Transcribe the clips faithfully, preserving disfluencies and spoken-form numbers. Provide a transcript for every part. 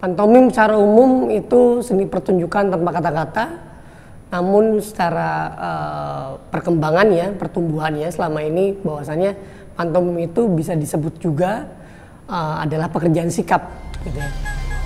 Pantomim secara umum itu seni pertunjukan tanpa kata-kata, namun secara uh, perkembangannya, pertumbuhannya selama ini bahwasanya pantomim itu bisa disebut juga uh, adalah pekerjaan sikap, gitu ya.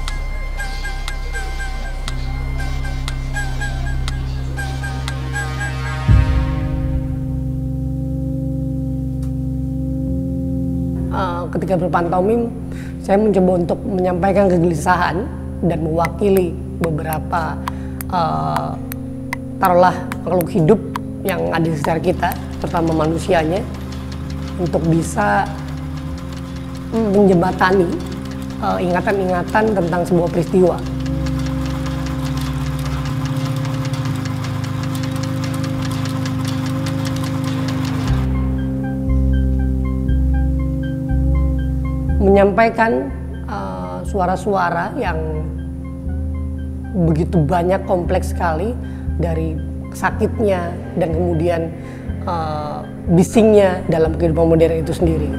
Uh, ketika berpantomim, saya mencoba untuk menyampaikan kegelisahan dan mewakili beberapa uh, taruhlah makhluk hidup yang ada di sekitar kita, terutama manusianya, untuk bisa menjembatani ingatan-ingatan uh, tentang sebuah peristiwa. Menyampaikan suara-suara uh, yang begitu banyak, kompleks sekali, dari sakitnya dan kemudian uh, bisingnya dalam kehidupan modern itu sendiri.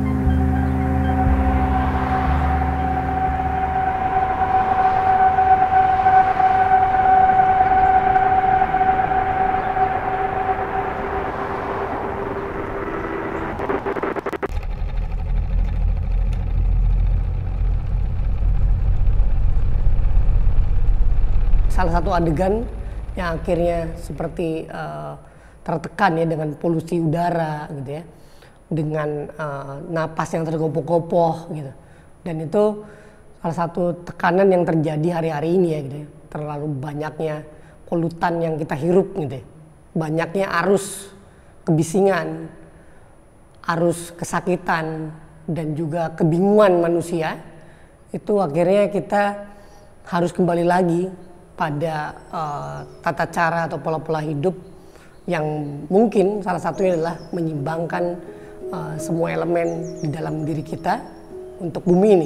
Salah satu adegan yang akhirnya seperti uh, tertekan ya dengan polusi udara gitu ya, dengan uh, napas yang tergopoh-gopoh gitu, dan itu salah satu tekanan yang terjadi hari-hari ini ya gitu ya, terlalu banyaknya polutan yang kita hirup gitu ya, banyaknya arus kebisingan, arus kesakitan dan juga kebingungan manusia, itu akhirnya kita harus kembali lagi pada uh, tata cara atau pola-pola hidup yang mungkin salah satunya adalah menyimbangkan uh, semua elemen di dalam diri kita untuk bumi ini.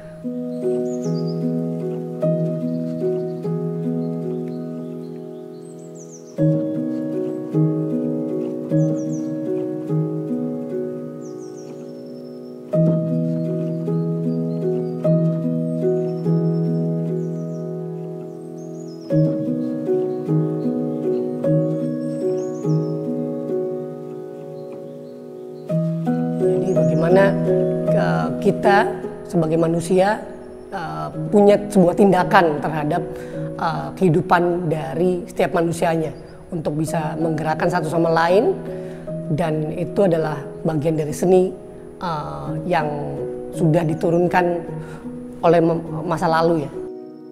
Bagaimana kita sebagai manusia uh, punya sebuah tindakan terhadap uh, kehidupan dari setiap manusianya untuk bisa menggerakkan satu sama lain, dan itu adalah bagian dari seni uh, yang sudah diturunkan oleh masa lalu ya.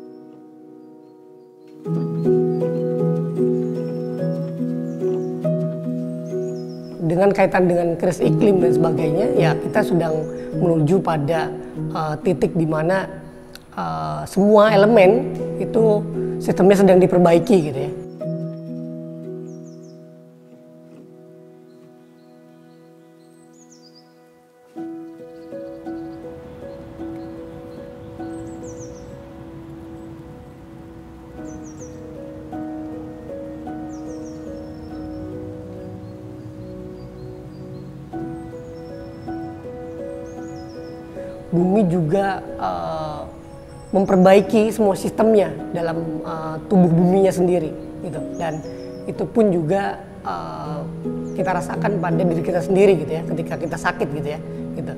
Dengan kaitan dengan krisis iklim dan sebagainya, ya kita sedang menuju pada uh, titik di mana uh, semua elemen itu sistemnya sedang diperbaiki gitu ya. Bumi juga uh, memperbaiki semua sistemnya dalam uh, tubuh buminya sendiri gitu, dan itu pun juga uh, kita rasakan pada diri kita sendiri gitu ya, ketika kita sakit gitu ya gitu.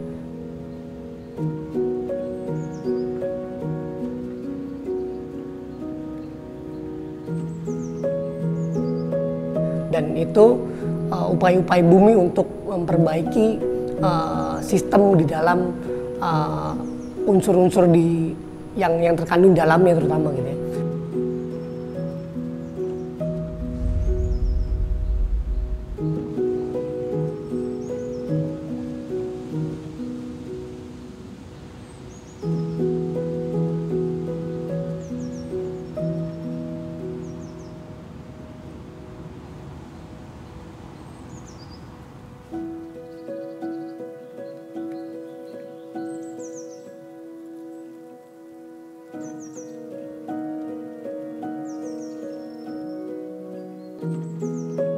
Dan itu uh, upaya-upaya bumi untuk memperbaiki uh, sistem di dalam unsur-unsur uh, di yang yang terkandung dalamnya terutama gitu ya. Thank you.